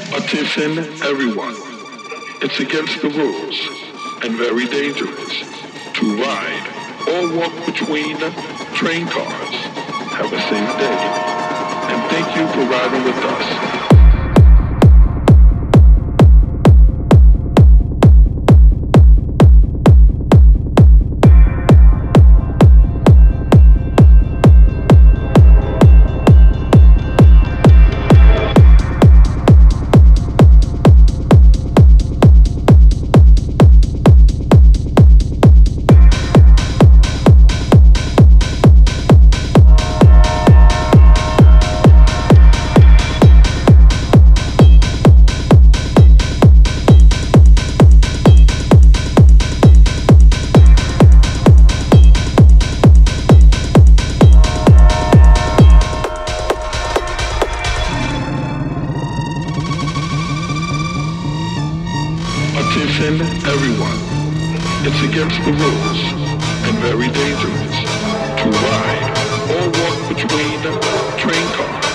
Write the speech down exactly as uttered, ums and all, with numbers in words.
Attention everyone, it's against the rules and very dangerous to ride or walk between train cars. Have a safe day, and thank you for riding with us. Attention everyone, it's against the rules and very dangerous to ride or walk between train cars.